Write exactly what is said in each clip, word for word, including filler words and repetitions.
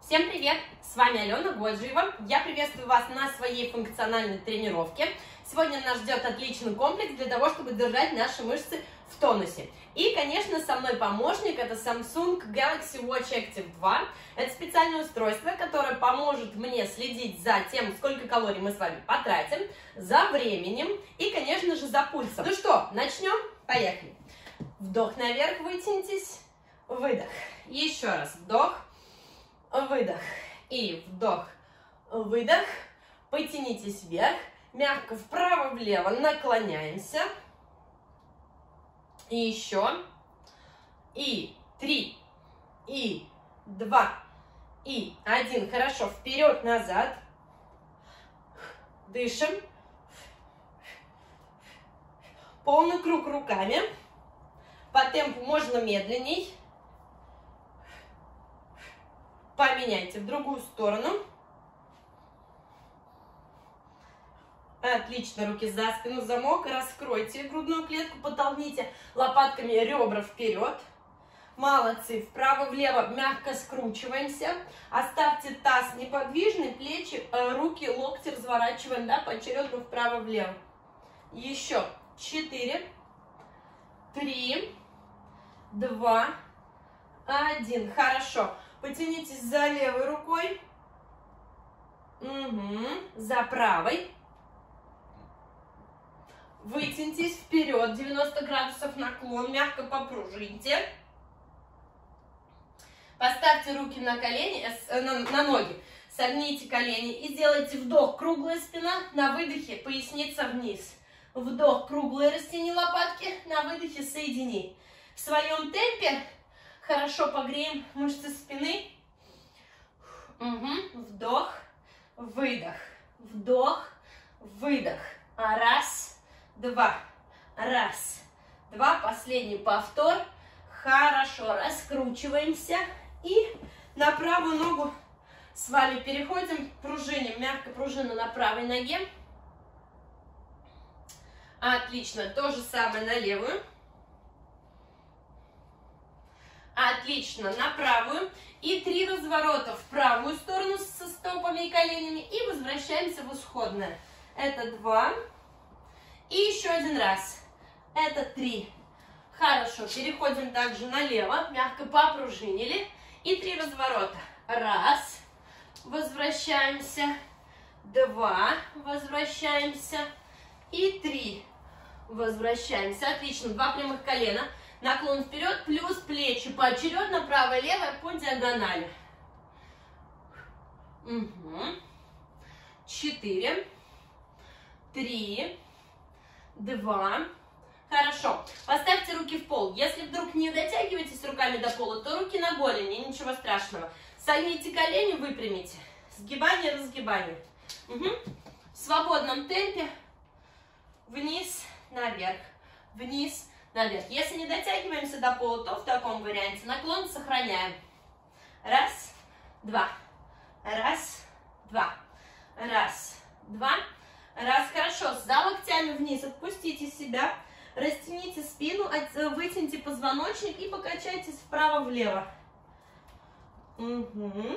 Всем привет! С вами Алена Годжиева. Я приветствую вас на своей функциональной тренировке. Сегодня нас ждет отличный комплекс для того, чтобы держать наши мышцы в тонусе. И, конечно, со мной помощник — это Samsung Galaxy Watch Active два. Это специальное устройство, которое поможет мне следить за тем, сколько калорий мы с вами потратим, за временем и, конечно же, за пульсом. Ну что, начнем? Поехали! Вдох наверх, вытянитесь, выдох. Еще раз вдох, выдох и вдох, выдох. Потянитесь вверх, мягко вправо-влево наклоняемся. И еще. И три, и два, и один. Хорошо, вперед-назад. Дышим. Полный круг руками. По темпу можно медленней. Поменяйте в другую сторону. Отлично, руки за спину, замок. Раскройте грудную клетку, подтолкните лопатками ребра вперед. Молодцы. Вправо-влево мягко скручиваемся. Оставьте таз неподвижный, плечи, руки, локти разворачиваем, да, поочередно вправо-влево. Еще. Четыре, три, два, один. Хорошо. Потянитесь за левой рукой, угу. За правой. Вытяньтесь вперед, девяносто градусов наклон, мягко попружините. Поставьте руки на колени, на, на ноги, согните колени и сделайте вдох, круглая спина, на выдохе поясница вниз. Вдох, круглые, растяни лопатки, на выдохе соедини. В своем темпе хорошо погреем мышцы спины. Угу. Вдох, выдох, вдох, выдох. Раз, два, раз, два. Последний повтор. Хорошо, раскручиваемся. И на правую ногу с вами переходим, пружиним, мягко пружина на правой ноге. Отлично, то же самое на левую. Отлично, на правую. И три разворота в правую сторону со стопами и коленями. И возвращаемся в исходное. Это два. И еще один раз. Это три. Хорошо, переходим также налево. Мягко попружинили. И три разворота. Раз. Возвращаемся. Два. Возвращаемся. И три. Возвращаемся. Отлично, два прямых колена. Наклон вперед, плюс плечи поочередно, правое, левое по диагонали. Угу. Четыре, три, два. Хорошо. Поставьте руки в пол. Если вдруг не дотягиваетесь руками до пола, то руки на голени, ничего страшного. Согните колени, выпрямите. Сгибание, разгибание. Угу. В свободном темпе вниз, наверх, вниз, наверх. Если не дотягиваемся до пола, то в таком варианте наклон сохраняем. Раз, два. Раз, два. Раз, два. Раз. Хорошо. За локтями вниз отпустите себя. Растяните спину, вытяните позвоночник и покачайтесь вправо-влево. Угу.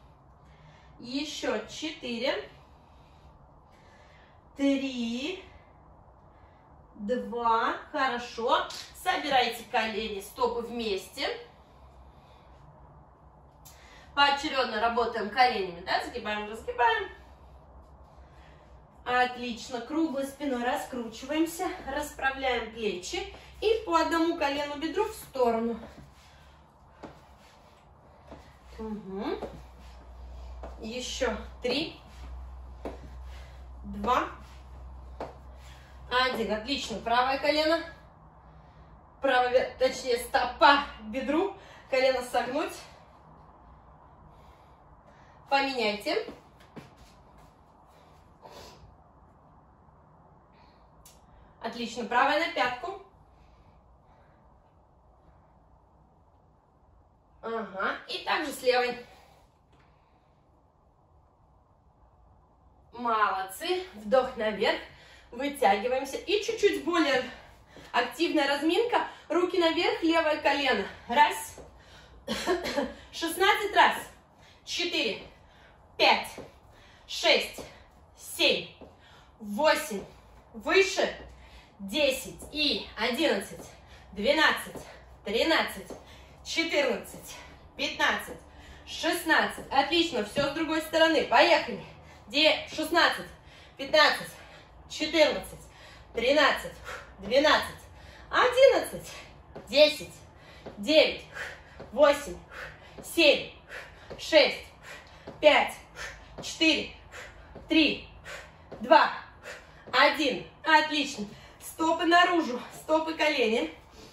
Еще четыре. Три. Два. Хорошо. Собирайте колени, стопы вместе. Поочередно работаем коленями, да? Сгибаем, разгибаем. Отлично. Круглой спиной раскручиваемся. Расправляем плечи. И по одному колену бедру в сторону. Угу. Еще три. Два. Один. Отлично. Правое колено. Правое, точнее, стопа к бедру. Колено согнуть. Поменяйте. Отлично. Правая на пятку. Ага. И также с левой. Молодцы. Вдох наверх. Вытягиваемся. И чуть-чуть более активная разминка. Руки наверх, левое колено. Раз. шестнадцать раз. четыре, пять, шесть, семь, восемь, выше, десять и одиннадцать, двенадцать, тринадцать, четырнадцать, пятнадцать, шестнадцать. Отлично, все с другой стороны. Поехали. шестнадцать, пятнадцать, четырнадцать, тринадцать, двенадцать, одиннадцать, десять, девять, восемь, семь, шесть, пять, четыре, три, два, один. Отлично. Стопы наружу, стопы колени.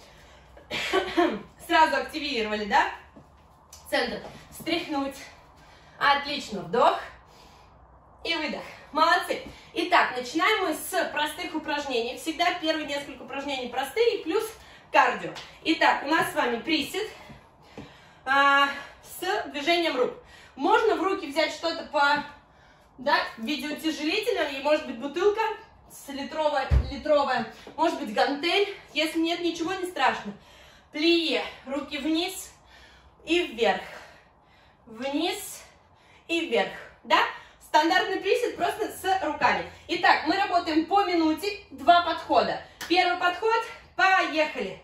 Сразу активировали, да? Центр. Встряхнуть. Отлично. Вдох и выдох. Молодцы. Итак, начинаем мы с простых упражнений. Всегда первые несколько упражнений простые, плюс кардио. Итак, у нас с вами присед а, с движением рук. Можно в руки взять что-то по, да, в виде утяжелителя, и может быть бутылка с литровая, литровая, может быть гантель. Если нет, ничего не страшно. Плие, руки вниз и вверх. Вниз и вверх. Да? Стандартный присед просто с руками. Итак, мы работаем по минуте, два подхода. Первый подход, поехали.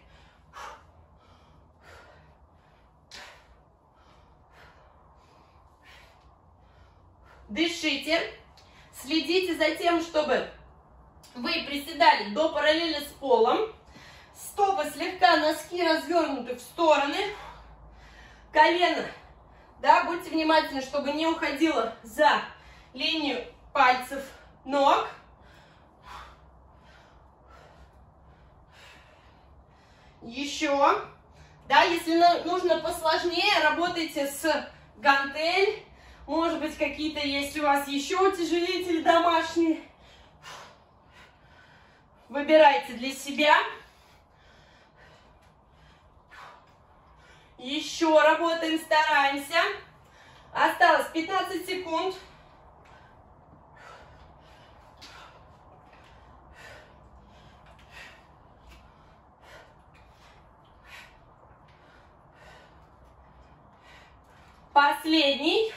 Дышите, следите за тем, чтобы вы приседали до параллели с полом. Стопы слегка, носки развернуты в стороны. Колено, да, будьте внимательны, чтобы не уходило за линию пальцев ног. Еще, да, если нужно посложнее, работайте с гантель. Может быть, какие-то есть у вас еще утяжелители домашние. Выбирайте для себя. Еще работаем, стараемся. Осталось пятнадцать секунд. Последний.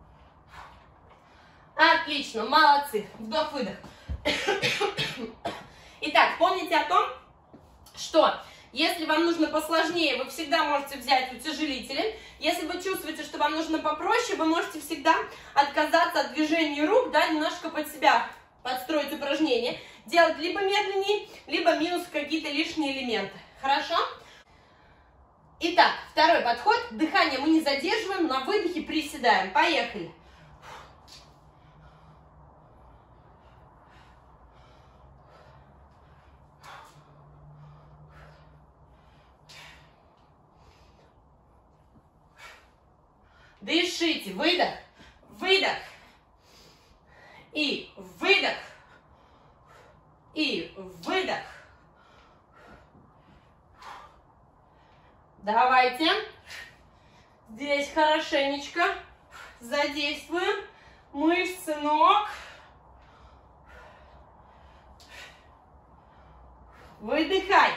Отлично, молодцы. Вдох-выдох. Итак, помните о том, что если вам нужно посложнее, вы всегда можете взять утяжелители. Если вы чувствуете, что вам нужно попроще, вы можете всегда отказаться от движения рук, да, немножко под себя подстроить упражнение. Делать либо медленнее, либо минус какие-то лишние элементы. Хорошо? Итак, второй подход. Дыхание мы не задерживаем, на выдохе приседаем. Поехали. Дышите. Выдох, выдох. И выдох. И выдох. Давайте. Здесь хорошенечко задействуем мышцы ног. Выдыхай.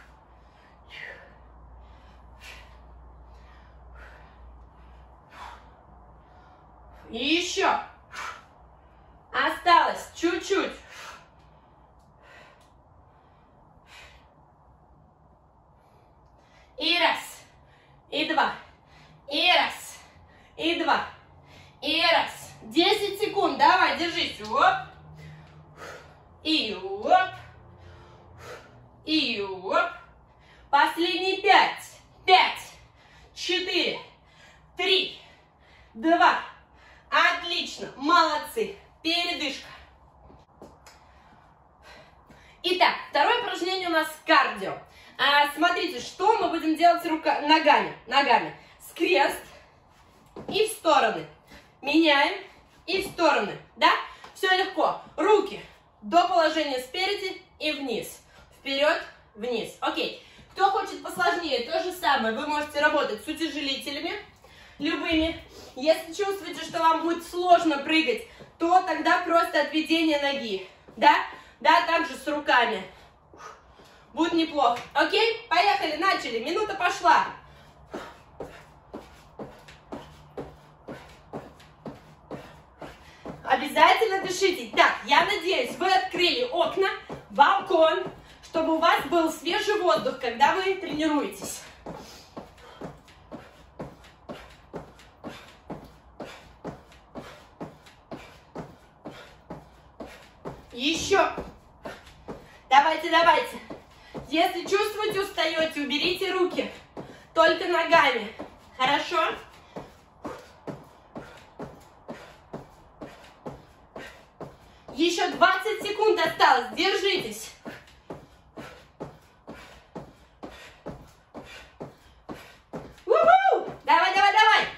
И еще. Осталось чуть-чуть. И раз, и два, и раз, и два, и раз. десять секунд, давай, держись. Оп. И оп. И оп. Последние пять, пять, четыре, три, два. Отлично, молодцы. Передышка. Итак, второе упражнение у нас кардио. А, смотрите, что мы будем делать рука, ногами. Ногами. Скрест и в стороны. Меняем и в стороны. Да? Все легко. Руки до положения спереди и вниз. Вперед, вниз. Окей. Кто хочет посложнее, то же самое. Вы можете работать с утяжелителями любыми. Если чувствуете, что вам будет сложно прыгать, то тогда просто отведение ноги. Да? Да, также с руками. Будет неплохо. Окей? Поехали, начали. Минута пошла. Обязательно дышите. Так, я надеюсь, вы открыли окна, балкон, чтобы у вас был свежий воздух, когда вы тренируетесь. Еще. Давайте, давайте. Если чувствуете, устаете, уберите руки. Только ногами. Хорошо? Еще двадцать секунд осталось. Держитесь. У-ху! Давай, давай, давай.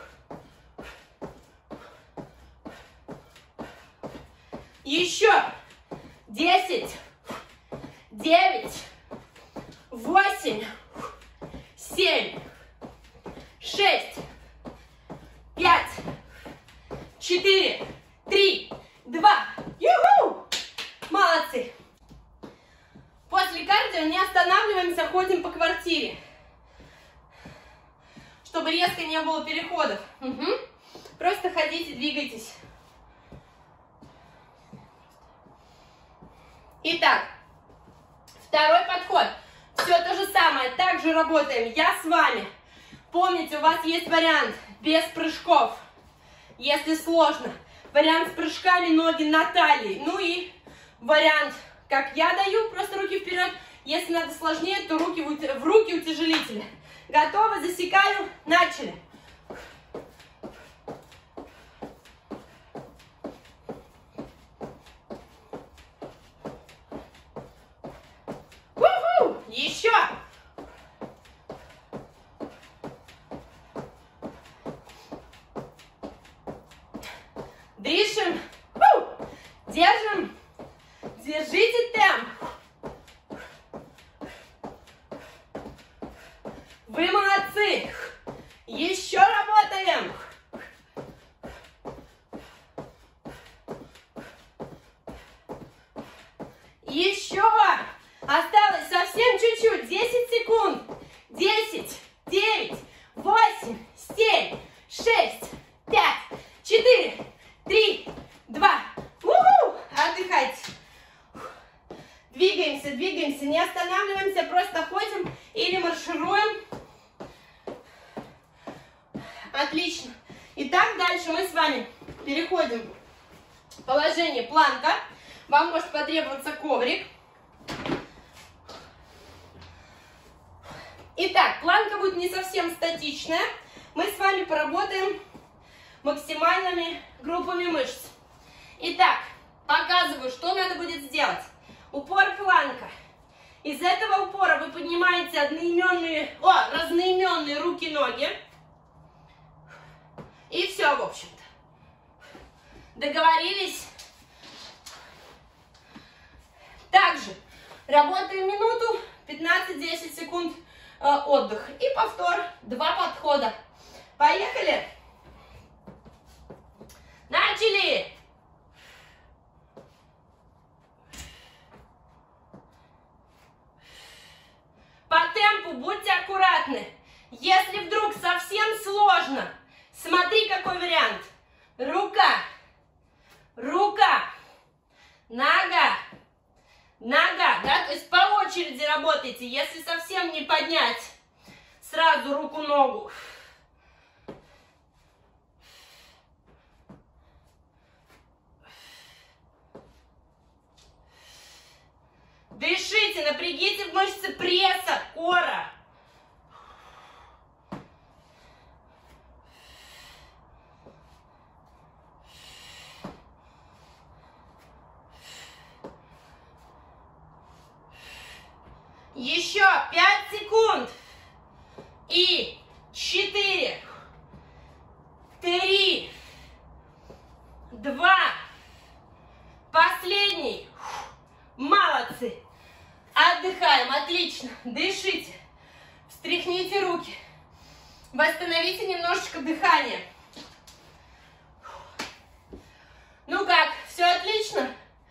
Еще. Десять. Девять. Восемь. Семь. Шесть. Пять. Четыре. Три. Два. Ю-ху! Молодцы. После кардио не останавливаемся, ходим по квартире. Чтобы резко не было переходов. Угу. Просто ходите, двигайтесь. Итак, второй подход. Все то же самое. Также работаем. Я с вами. Помните, у вас есть вариант без прыжков. Если сложно. Вариант с прыжками, ноги на талии. Ну и вариант, как я даю, просто руки вперед. Если надо сложнее, то руки в руки утяжелители. Готовы? Засекаю. Начали. У-ху! Еще. Дышим. Фу. Держим. Держите темп. Вы молодцы. Еще работаем. Еще. Осталось совсем чуть-чуть. десять секунд. десять, девять, восемь, семь, шесть, пять, четыре, три, два. У-ху! Отдыхайте. Двигаемся, двигаемся, не останавливаемся, просто ходим или маршируем. Отлично. Итак, дальше мы с вами переходим в положение планка. Вам может потребоваться коврик. Итак, планка будет не совсем статичная. Мы с вами поработаем максимальными группами мышц. Итак, показываю, что надо будет сделать. Упор планка. Из этого упора вы поднимаете одноименные, о, разноименные руки-ноги. И все, в общем-то. Договорились? Также работаем минуту, пятнадцать-десять секунд э, отдых. И повтор, два подхода. Поехали! Начали! По темпу будьте аккуратны. Если вдруг совсем сложно, смотри, какой вариант. Рука, рука, нога, нога, да, то есть по очереди работайте. Если совсем не поднять, сразу руку-ногу. Дышите, напрягите мышцы пресса, кора. Еще пять секунд. И четыре, три, два. Последний. Молодцы. Отдыхаем, отлично. Дышите. Встряхните руки. Восстановите немножечко дыхание. Ну как, все отлично?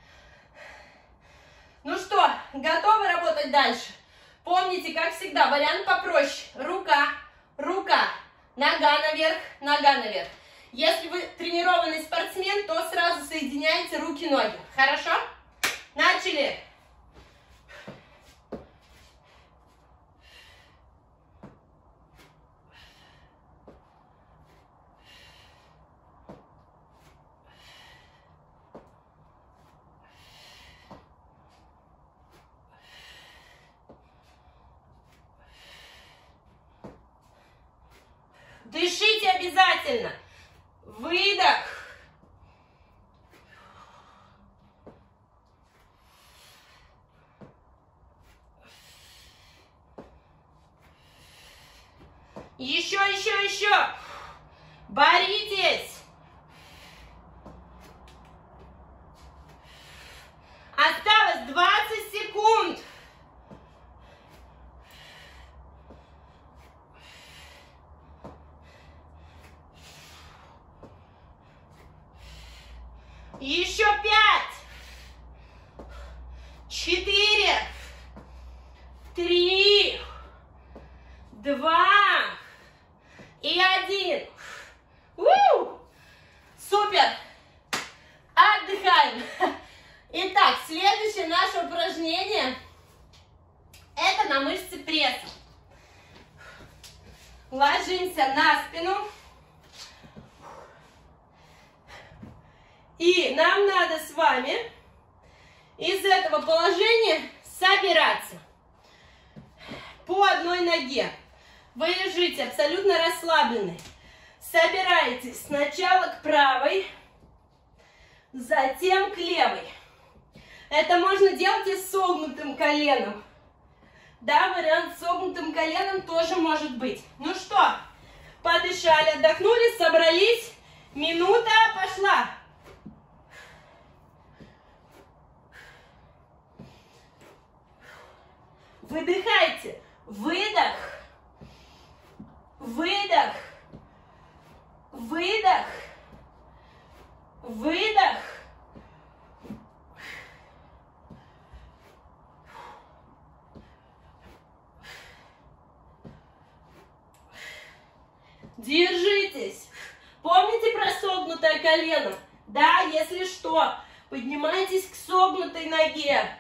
Ну что, готовы работать дальше? Помните, как всегда, вариант попроще. Рука, рука, нога наверх, нога наверх. Если вы тренированный спортсмен, то сразу соединяйте руки-ноги. Хорошо? Начали. Дышите обязательно. Выдох. Еще, еще, еще. Боритесь. Осталось двадцать секунд. Еще пять, четыре, три, два и один. У-у-у! Супер! Отдыхаем. Итак, следующее наше упражнение – это на мышцы пресса. Ложимся на спину. И нам надо с вами из этого положения собираться по одной ноге. Вы лежите абсолютно расслабленные. Собираетесь сначала к правой, затем к левой. Это можно делать и с согнутым коленом. Да, вариант с согнутым коленом тоже может быть. Ну что, подышали, отдохнули, собрались. Минута пошла. Выдыхайте. Выдох. Выдох. Выдох. Выдох. Держитесь. Помните про согнутое колено? Да, если что, поднимайтесь к согнутой ноге.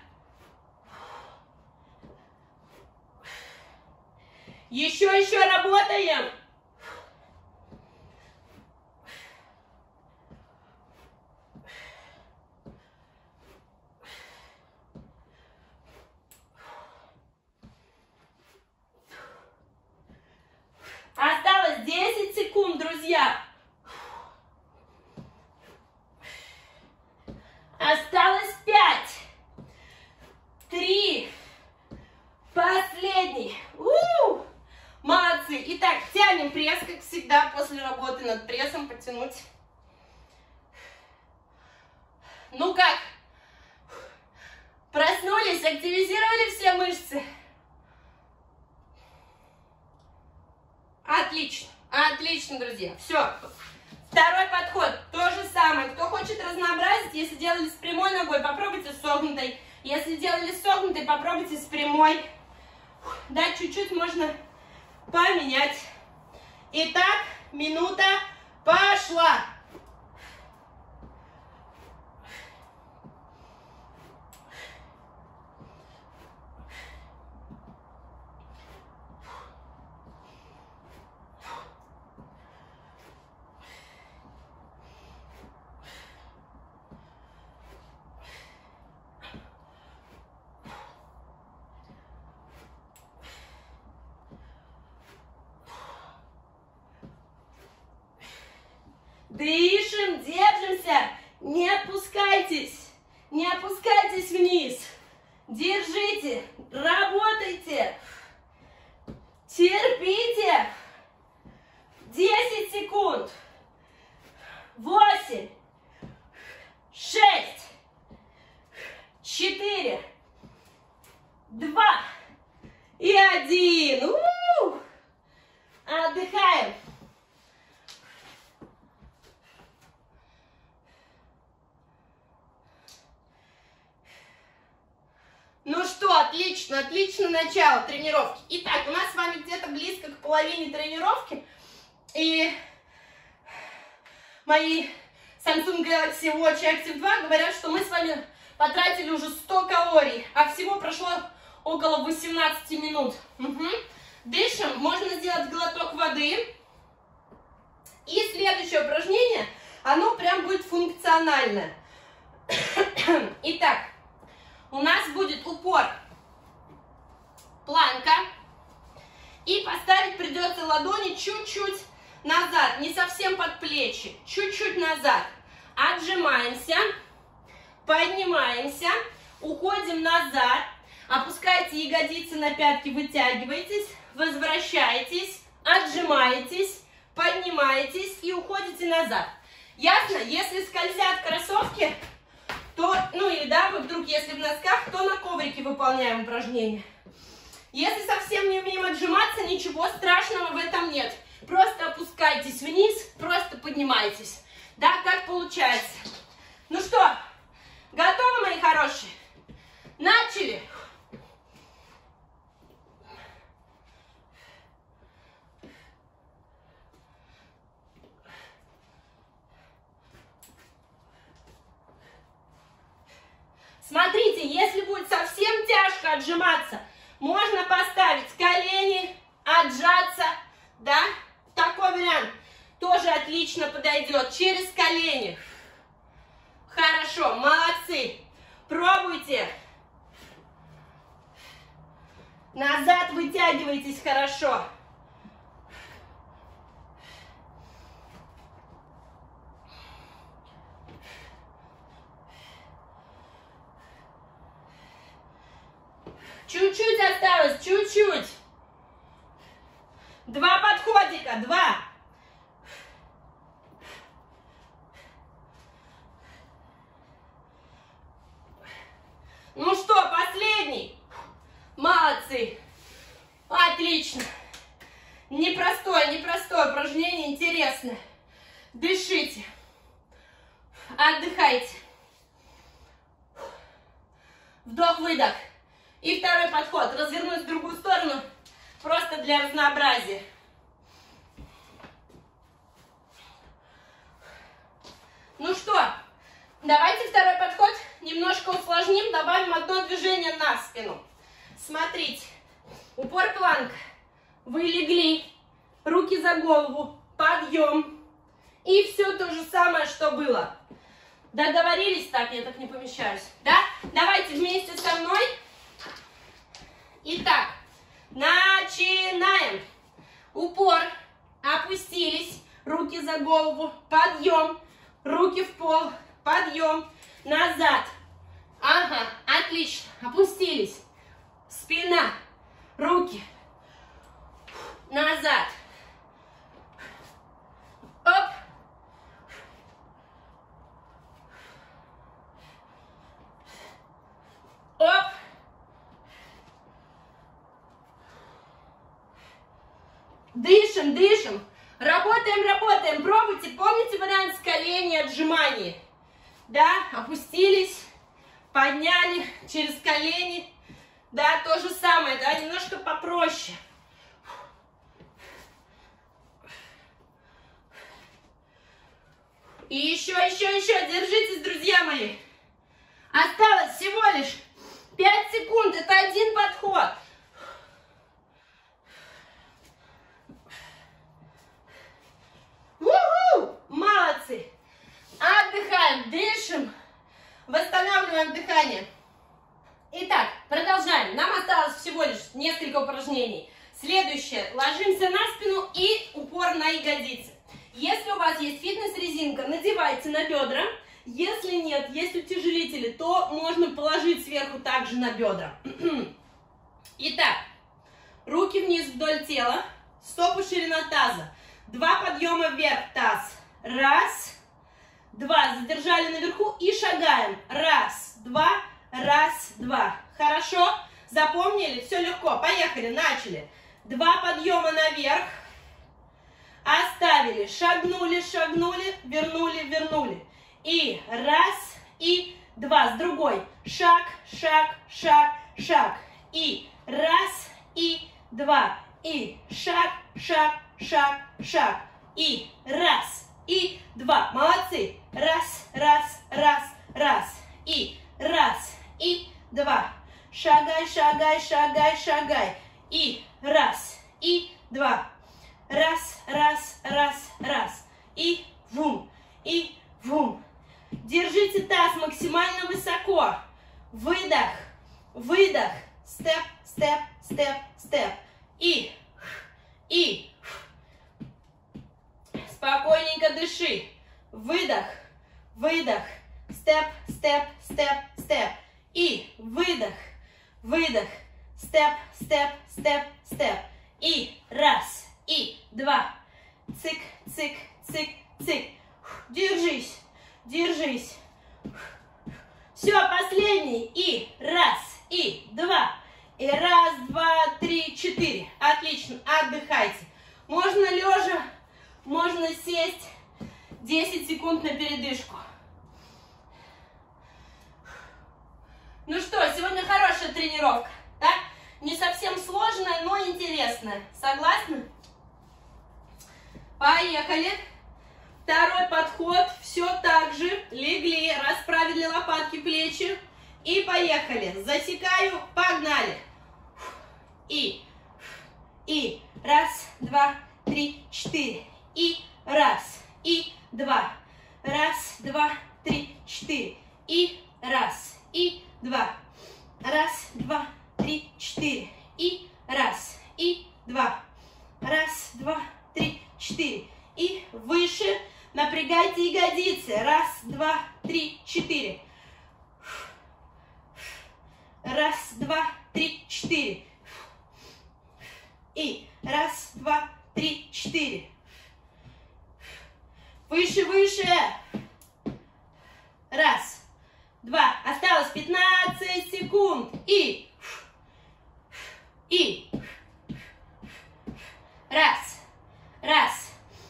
Еще, еще работаем. Осталось десять секунд, друзья. Осталось пять, три, последний. У-у-у! Молодцы. Итак, тянем пресс, как всегда, после работы над прессом потянуть. Ну как? Проснулись, активизировали все мышцы? Отлично, отлично, друзья. Все. Второй подход. То же самое. Кто хочет разнообразить, если делали с прямой ногой, попробуйте с согнутой. Если делали с согнутой, попробуйте с прямой. Да, чуть-чуть можно поменять. Итак, минута пошла. Дышим, держимся, не опускайтесь, не опускайтесь вниз, держите, работайте, терпите, десять секунд, восемь, шесть, четыре, два и один. У-у-у! Отдыхаем. Ну что, отлично, отлично начало тренировки. Итак, у нас с вами где-то близко к половине тренировки. И мои Samsung Galaxy Watch Active два говорят, что мы с вами потратили уже сто калорий, а всего прошло около восемнадцати минут. Угу. Дышим, можно сделать глоток воды. И следующее упражнение, оно прям будет функциональное. Итак, у нас будет упор, планка. И поставить придется ладони чуть-чуть назад, не совсем под плечи, чуть-чуть назад. Отжимаемся, поднимаемся, уходим назад, опускайте ягодицы на пятки, вытягиваетесь, возвращаетесь, отжимаетесь, поднимаетесь и уходите назад. Ясно? Если скользят кроссовки, то, ну или да, вы вдруг, если в носках, то на коврике выполняем упражнение. Если совсем не умеем отжиматься, ничего страшного в этом нет. Просто опускайтесь вниз, просто поднимайтесь. Да, как получается. Ну что, готовы, мои хорошие? Начали. Смотрите, если будет совсем тяжко отжиматься, можно поставить колени, отжаться, да? Такой вариант тоже отлично подойдет. Через колени. Хорошо, молодцы. Пробуйте. Назад вытягивайтесь хорошо. Чуть-чуть осталось, чуть-чуть. Два подходика, два. Ну что, последний. Молодцы. Отлично. Непростое, непростое упражнение, интересное. Дышите. Отдыхайте. Вдох-выдох. И второй подход. Развернусь в другую сторону. Просто для разнообразия. Ну что, давайте второй подход немножко усложним. Добавим одно движение на спину. Смотрите. Упор, планка. Вы легли. Руки за голову. Подъем. И все то же самое, что было. Договорились? Так, я так не помещаюсь. Да? Давайте вместе со мной. Итак, начинаем. Упор, опустились, руки за голову, подъем, руки в пол, подъем, назад. Ага, отлично, опустились. Спина, руки, назад. Оп. Оп. Дышим, дышим. Работаем, работаем. Пробуйте. Помните вариант с колени отжиманий? Да, опустились, подняли через колени. Да, то же самое, да, немножко попроще. И еще, еще, еще. Держитесь, друзья мои. Осталось всего лишь пять секунд. Это один подход. У-ху! Молодцы! Отдыхаем, дышим, восстанавливаем дыхание. Итак, продолжаем. Нам осталось всего лишь несколько упражнений. Следующее. Ложимся на спину и упор на ягодицы. Если у вас есть фитнес-резинка, надевайте на бедра. Если нет, есть утяжелители, то можно положить сверху также на бедра. Итак, руки вниз вдоль тела, стопы ширина таза. Два подъема вверх, таз. Раз, два. Задержали наверху и шагаем. Раз, два, раз, два. Хорошо? Запомнили? Все легко. Поехали, начали. Два подъема наверх. Оставили. Шагнули, шагнули, вернули, вернули. И раз, и два. С другой. Шаг, шаг, шаг, шаг. И раз, и два. И шаг, шаг, шаг, шаг. И раз, и два. Молодцы. Раз, раз, раз, раз. И раз, и два. Шагай, шагай, шагай, шагай. И раз, и два. Раз, раз, раз, раз. И вум, и вум. Держите таз максимально высоко. Выдох, выдох. Степ, степ, степ, степ. И, и. Спокойненько дыши. Выдох, выдох. Степ, степ, степ, степ. И выдох, выдох. Степ, степ, степ, степ. И раз, и два. Цик, цик, цик, цик. Держись, держись. Все, последний. И раз, и два. И раз, два, три, четыре. Отлично, отдыхайте. Можно лежа, можно сесть. десять секунд на передышку. Ну что, сегодня хорошая тренировка, да? Не совсем сложная, но интересная. Согласны? Поехали. Второй подход. Все так же. Легли, расправили лопатки, плечи. И поехали. Засекаю. Погнали. И. И. Раз, два, три, четыре. И. Раз. И. Два. Раз, два, три, четыре. И. Раз. И. Два. Раз, два, три, четыре. И. Раз. И. Два. Раз, два, три, четыре. И выше. Напрягайте ягодицы. Раз, два, три, четыре. Раз, два, три, четыре. И раз, два, три, четыре. Выше, выше. Раз, два. Осталось пятнадцать секунд. И. И. Раз. Раз.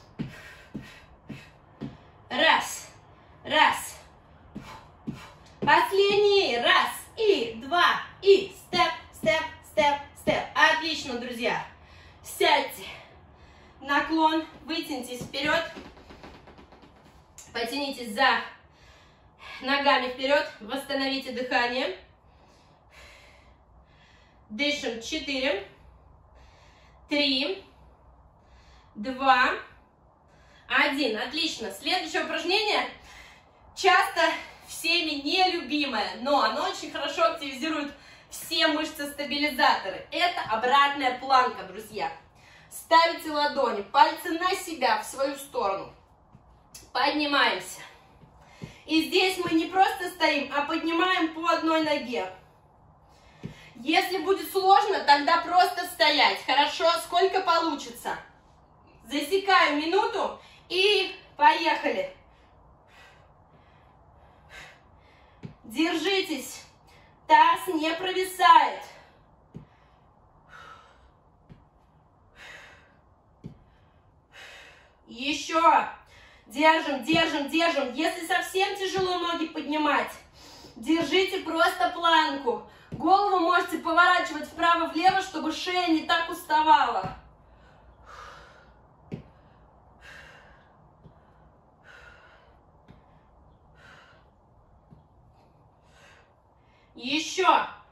Раз. Раз. Последний. Раз. И. Два. И. Степ, степ, степ, степ. Отлично, друзья. Сядьте. Наклон. Вытянитесь вперед. Потянитесь за ногами вперед. Восстановите дыхание. Дышим. Четыре. Три. Два. Один. Отлично. Следующее упражнение часто всеми нелюбимое, но оно очень хорошо активизирует все мышцы-стабилизаторы. Это обратная планка, друзья. Ставите ладони, пальцы на себя, в свою сторону. Поднимаемся. И здесь мы не просто стоим, а поднимаем по одной ноге. Если будет сложно, тогда просто стоять. Хорошо? Сколько получится? Засекаю минуту и поехали. Держитесь. Таз не провисает. Еще. Держим, держим, держим. Если совсем тяжело ноги поднимать, держите просто планку. Голову можете поворачивать вправо-влево, чтобы шея не так уставала. Еще.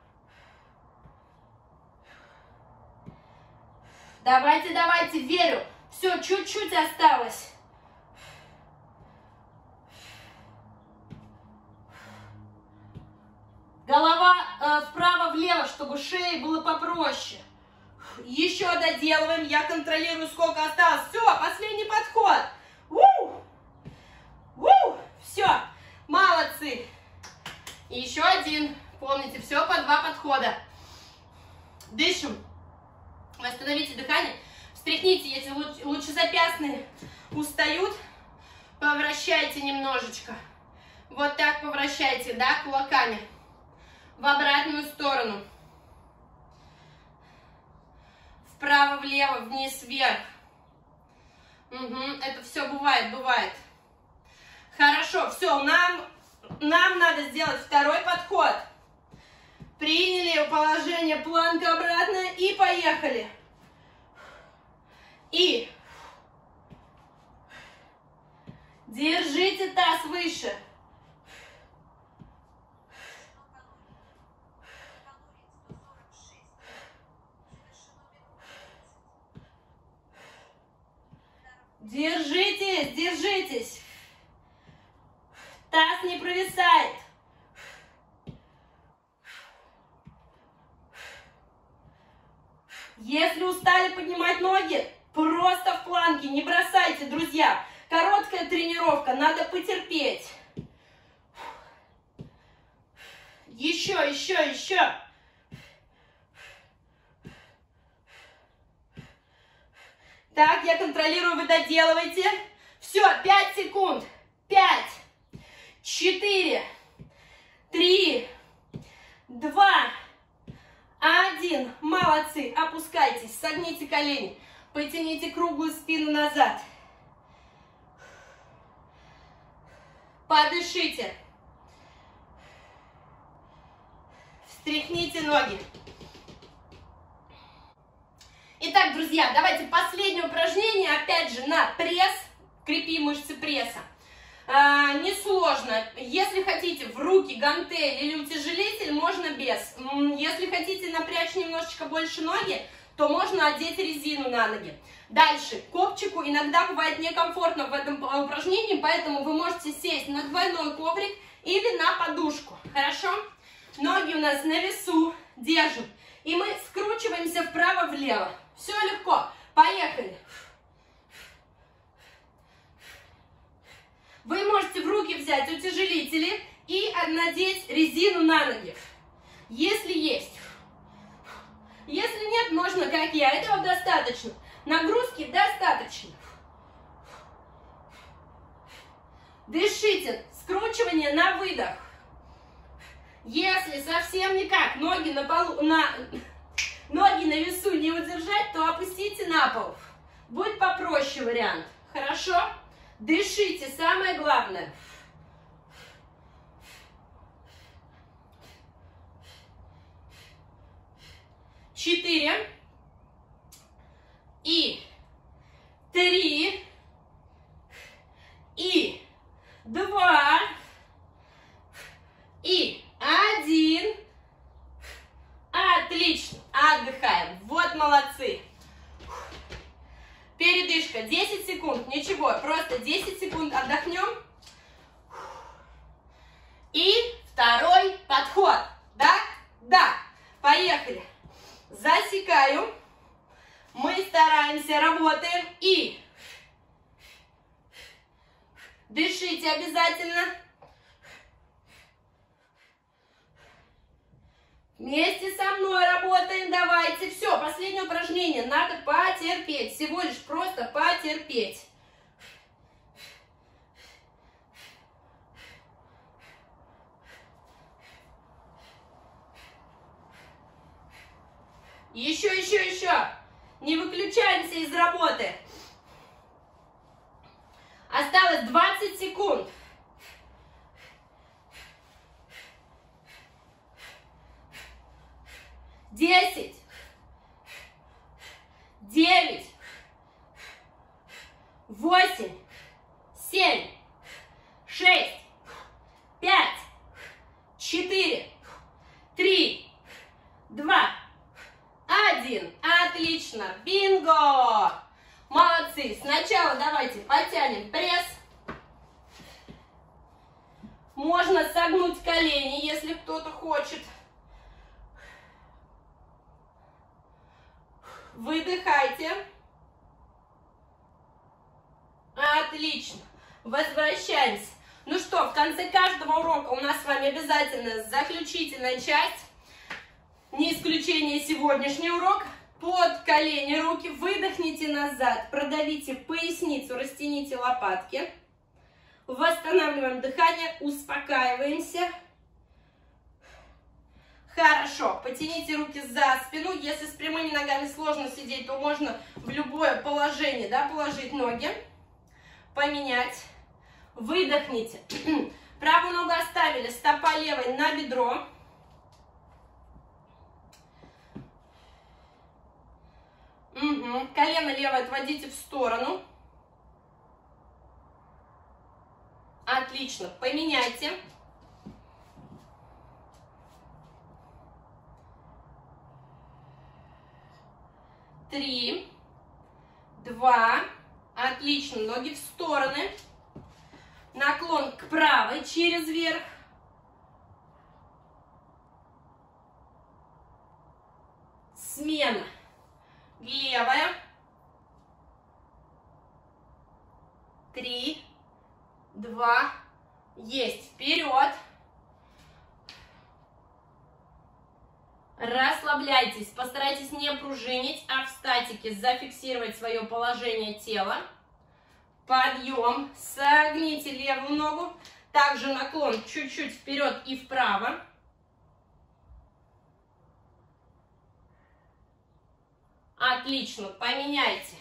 Давайте, давайте, верю. Все, чуть-чуть осталось. Голова э, вправо-влево, чтобы шее было попроще. Еще доделываем. Я контролирую, сколько осталось. Все, последний подход. У-у-у. У-у-у. Все, молодцы. И еще один. Помните, все по два подхода. Дышим. Восстановите дыхание. Встряхните, если лучезапястные устают, повращайте немножечко. Вот так повращайте, да, кулаками. В обратную сторону. Вправо-влево, вниз-вверх. Угу, это все бывает, бывает. Хорошо, все, нам, нам надо сделать второй подход. Приняли положение, планка обратная и поехали. И Держите таз выше. Держитесь, держитесь. Таз не провисает. Если устали поднимать ноги, просто в планке, не бросайте, друзья. Короткая тренировка, надо потерпеть. Еще, еще, еще. Так, я контролирую, вы доделываете. Все, пять секунд. пять, четыре, три, два, один. Молодцы. Опускайтесь, согните колени. Потяните круглую спину назад. Подышите. Встряхните ноги. Итак, друзья, давайте последнее упражнение, опять же, на пресс. Крепи мышцы пресса. А, несложно. Если хотите в руки гантель или утяжелитель, можно без. Если хотите напрячь немножечко больше ноги, то можно одеть резину на ноги. Дальше, копчику иногда бывает некомфортно в этом упражнении, поэтому вы можете сесть на двойной коврик или на подушку. Хорошо? Ноги у нас на весу, держим. И мы скручиваемся вправо-влево. Все легко. Поехали. Вы можете в руки взять утяжелители и надеть резину на ноги, если есть. Если нет, можно, как я. Этого достаточно. Нагрузки достаточно. Дышите. Скручивание на выдох. Если совсем никак ноги на полу, на, ноги на весу не удержать, то опустите на пол. Будет попроще вариант. Хорошо? Дышите, самое главное. Четыре. И три. И два. И один. Отлично. Отдыхаем. Вот молодцы. Передышка. десять секунд. Ничего. Просто десять секунд отдохнем. И второй подход. Да? Да. Поехали. Засекаю. Мы стараемся, работаем. И дышите обязательно. Вместе со мной работаем. Давайте. Все, последнее упражнение. Надо потерпеть. Всего лишь просто потерпеть. Еще, еще, еще. Не выключаемся из работы. Осталось двадцать секунд. Десять. Девять. Восемь. Семь. Шесть. Пять. Четыре. Три. Два. Один. Отлично. Бинго. Молодцы. Сначала давайте потянем пресс. Можно согнуть колени, если кто-то хочет. Выдыхайте. Отлично. Возвращаемся. Ну что, в конце каждого урока у нас с вами обязательно заключительная часть. Не исключение сегодняшний урок. Под колени руки, выдохните назад, продавите поясницу, растяните лопатки. Восстанавливаем дыхание, успокаиваемся. Хорошо, потяните руки за спину. Если с прямыми ногами сложно сидеть, то можно в любое положение, да, положить ноги, поменять. Выдохните. Правую ногу оставили, стопа левой на бедро. Угу. Колено левое отводите в сторону. Отлично. Поменяйте. Три, два, отлично, ноги в стороны, наклон к правой через верх, смена, левая, три, два, есть, вперед. Расслабляйтесь, постарайтесь не пружинить, а в статике зафиксировать свое положение тела. Подъем, согните левую ногу, также наклон чуть-чуть вперед и вправо. Отлично, поменяйте.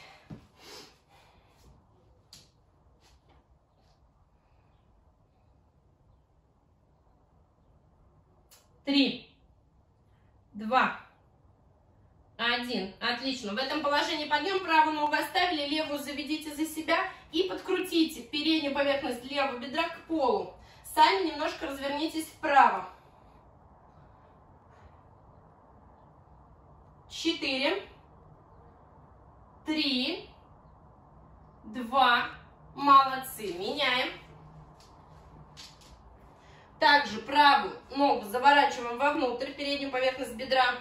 Три. Два, один, отлично. В этом положении подъем, правую ногу оставили, левую заведите за себя и подкрутите переднюю поверхность левого бедра к полу. Сами немножко развернитесь вправо. Четыре, три, два, молодцы. Меняем. Также правую ногу заворачиваем вовнутрь, переднюю поверхность бедра.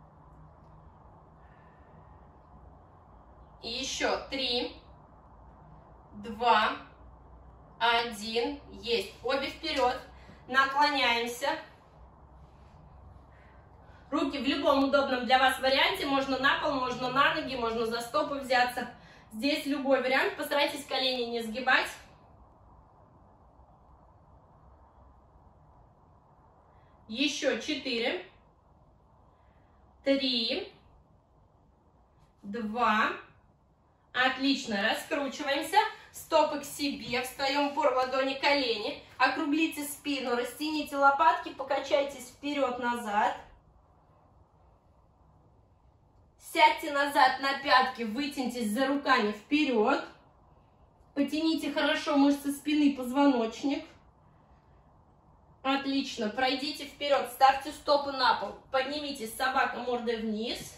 И еще три, два, один, есть. Обе вперед. Наклоняемся. Руки в любом удобном для вас варианте. Можно на пол, можно на ноги, можно за стопы взяться. Здесь любой вариант. Постарайтесь колени не сгибать. Еще четыре, три, два, отлично, раскручиваемся, стопы к себе, встаем в упор, ладони, колени, округлите спину, растяните лопатки, покачайтесь вперед-назад, сядьте назад на пятки, вытяньтесь за руками вперед, потяните хорошо мышцы спины, позвоночник. Отлично. Пройдите вперед, ставьте стопы на пол. Поднимитесь, собака, мордой вниз.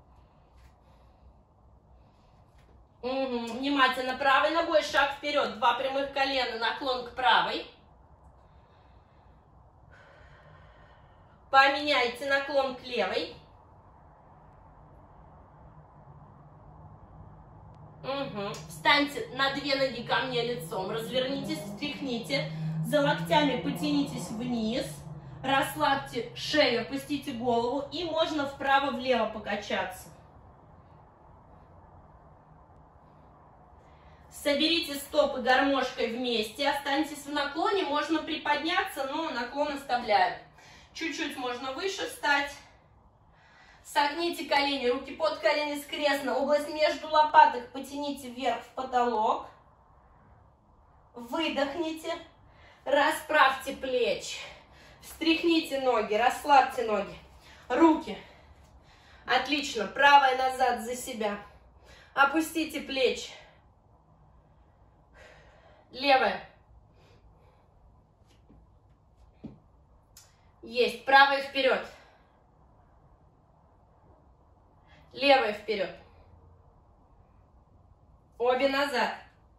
Угу. Внимательно. Правой ногой шаг вперед. Два прямых колена, наклон к правой. Поменяйте наклон к левой. Угу. Встаньте на две ноги ко мне лицом. Развернитесь, встряхните. За локтями потянитесь вниз, расслабьте шею, опустите голову и можно вправо-влево покачаться. Соберите стопы гармошкой вместе, останьтесь в наклоне, можно приподняться, но наклон оставляем. Чуть-чуть можно выше встать. Согните колени, руки под колени скрестно, область между лопаток потяните вверх в потолок. Выдохните. Расправьте плечи, встряхните ноги, расслабьте ноги, руки. Отлично, правая назад за себя. Опустите плечи. Левая. Есть, правая вперед. Левая вперед. Обе назад.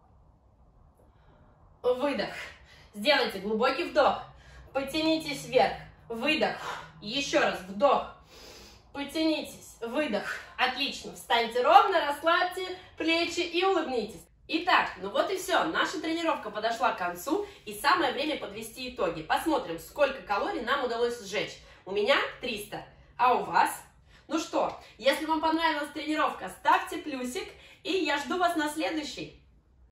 Выдох. Сделайте глубокий вдох, потянитесь вверх, выдох, еще раз вдох, потянитесь, выдох, отлично, встаньте ровно, расслабьте плечи и улыбнитесь. Итак, ну вот и все, наша тренировка подошла к концу и самое время подвести итоги. Посмотрим, сколько калорий нам удалось сжечь. У меня триста, а у вас? Ну что, если вам понравилась тренировка, ставьте плюсик и я жду вас на следующей.